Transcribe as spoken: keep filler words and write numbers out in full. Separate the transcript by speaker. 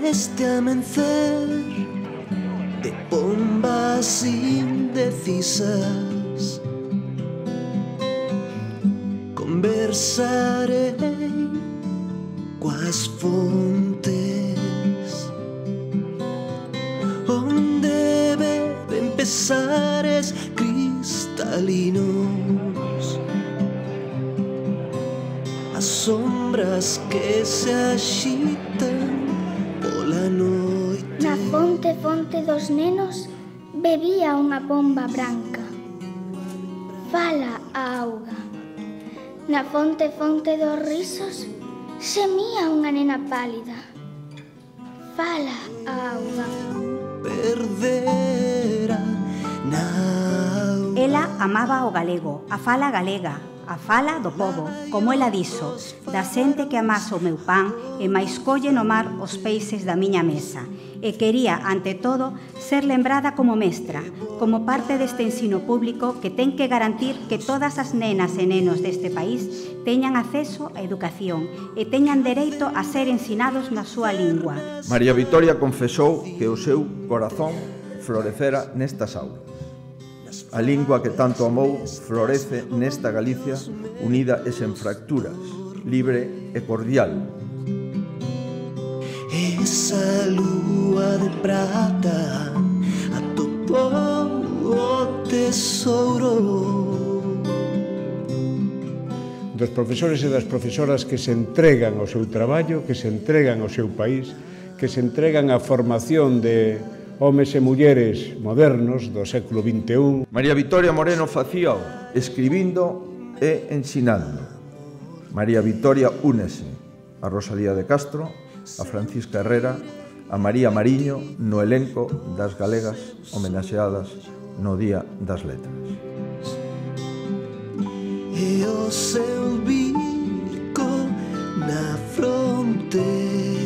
Speaker 1: neste amencer de bombas indecisas. Conversarei coas fontes onde beben pesares cristalinos, as sombras que se axitan pola noite.
Speaker 2: Na fonte, fonte dos nenos, bebía unha pomba branca. Fala a auga. Na fonte, fonte dos risos, semía unha nena pálida. Fala a auga.
Speaker 1: Perdera na auga.
Speaker 3: Ela amaba o galego, a fala galega, a fala do pobo, como ela dixo, da xente que amasa o meu pan e máis colle no mar os peixes da miña mesa. E quería, ante todo, ser lembrada como mestra, como parte deste ensino público que ten que garantir que todas as nenas e nenos deste país teñan acceso á educación e teñan dereito a ser ensinados na súa lingua.
Speaker 4: María Vitoria confesou que o seu corazón florecera nestas aulas. A lingua que tanto amou florece nesta Galicia unida e sen fracturas, libre e cordial.
Speaker 1: Esa lúa de prata atopou o tesouro.
Speaker 5: Dos profesores e das profesoras que se entregan ao seu traballo, que se entregan ao seu país, que se entregan á formación de homes e mulleres modernos do século vinte e un.
Speaker 4: María Vitoria Moreno facíao escribindo e ensinando. María Vitoria únese a Rosalía de Castro, a Francisca Herrera, a María Mariño no elenco das galegas homenaxeadas no Día das Letras.
Speaker 1: E o seu bico na fronte